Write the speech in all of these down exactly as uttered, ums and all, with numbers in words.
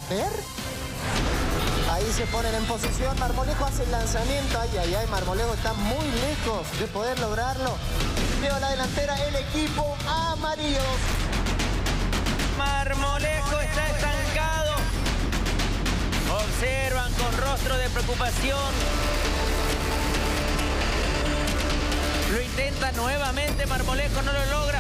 ver. Ahí se ponen en posición, Marmolejo hace el lanzamiento, ay, ay, ay, Marmolejo está muy lejos de poder lograrlo. Lleva la delantera el equipo amarillo. Marmolejo está estancado. Observan con rostro de preocupación. Lo intenta nuevamente, Marmolejo no lo logra.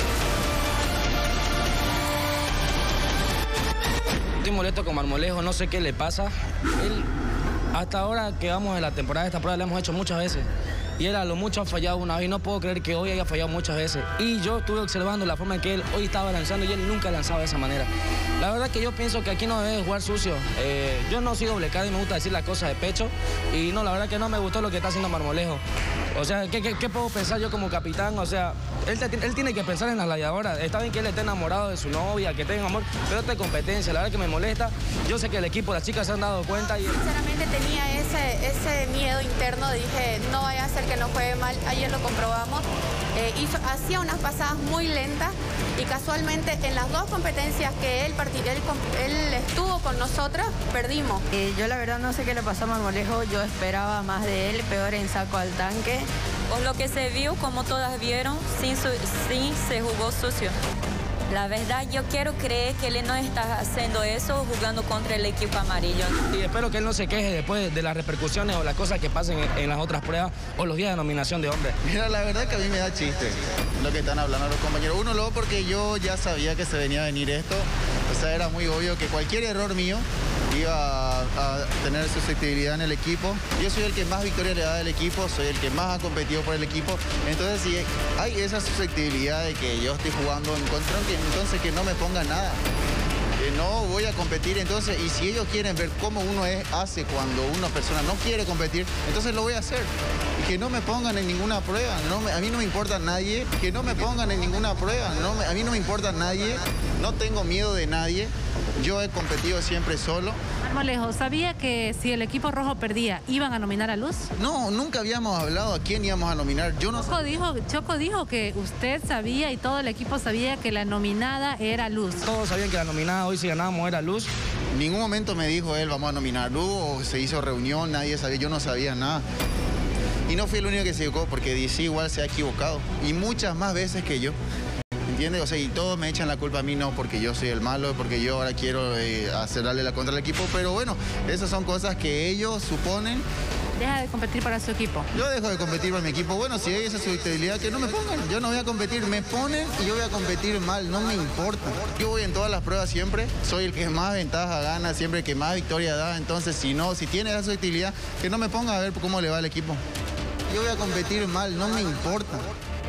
Estoy molesto con Marmolejo, no sé qué le pasa. Él, hasta ahora que vamos en la temporada de esta prueba, la hemos hecho muchas veces. Y él a lo mucho ha fallado una vez y no puedo creer que hoy haya fallado muchas veces. Y yo estuve observando la forma en que él hoy estaba lanzando y él nunca lanzaba de esa manera. La verdad que yo pienso que aquí no debe jugar sucio. Eh, yo no soy doble cara y me gusta decir las cosas de pecho. Y no, la verdad que no me gustó lo que está haciendo Marmolejo. O sea, ¿qué, qué, qué puedo pensar yo como capitán? O sea, él, te, él tiene que pensar en la gladiadora. Está bien que él esté enamorado de su novia, que tenga amor, pero esta competencia, la verdad que me molesta. Yo sé que el equipo, las chicas se han dado cuenta. Y... Sinceramente tenía ese, ese miedo interno, dije, no vaya a ser que no juegue mal. Ayer lo comprobamos. Eh, hizo, hacía unas pasadas muy lentas y casualmente en las dos competencias que él, él, él estuvo con nosotras, perdimos. Eh, yo la verdad no sé qué le pasó a Marmolejo, yo esperaba más de él, peor en saco al tanque. Por lo que se vio, como todas vieron, sí, sí se jugó sucio. La verdad, yo quiero creer que él no está haciendo eso jugando contra el equipo amarillo. Y espero que él no se queje después de las repercusiones o las cosas que pasen en, en las otras pruebas o los días de nominación de hombres. Mira, la verdad que a mí me da chiste lo que están hablando los compañeros. Uno, luego porque yo ya sabía que se venía a venir esto. O sea, era muy obvio que cualquier error mío iba a, a tener susceptibilidad en el equipo. Yo soy el que más victorias le da al equipo, soy el que más ha competido por el equipo. Entonces, si hay esa susceptibilidad de que yo estoy jugando en contra, entonces que no me pongan nada. Que no voy a competir, entonces, y si ellos quieren ver cómo uno es, hace cuando una persona no quiere competir, entonces lo voy a hacer. Y que no me pongan en ninguna prueba, no me, a mí no me importa nadie, que no me pongan en ninguna prueba, no me, a mí no me importa nadie, no tengo miedo de nadie, yo he competido siempre solo. Marmolejo, ¿sabía que si el equipo rojo perdía, iban a nominar a Luz? No, nunca habíamos hablado a quién íbamos a nominar. Yo no... Choco dijo, Choco dijo que usted sabía y todo el equipo sabía que la nominada era Luz. Todos sabían que la nominada hoy si ganábamos era Luz. En ningún momento me dijo él, vamos a nominar a Luz, o se hizo reunión, nadie sabía, yo no sabía nada. Y no fui el único que se equivocó, porque D C igual se ha equivocado. Y muchas más veces que yo. ¿Entiendes? O sea, y todos me echan la culpa a mí, no porque yo soy el malo, porque yo ahora quiero eh, hacerle la contra al equipo, pero bueno, esas son cosas que ellos suponen. Deja de competir para su equipo. Yo dejo de competir para mi equipo. Bueno, si hay esa susceptibilidad, que no me pongan. Yo no voy a competir, me ponen y yo voy a competir mal, no me importa. Yo voy en todas las pruebas siempre, soy el que más ventaja gana, siempre el que más victoria da, entonces si no, si tiene esa susceptibilidad, que no me ponga a ver cómo le va al equipo. Yo voy a competir mal, no me importa.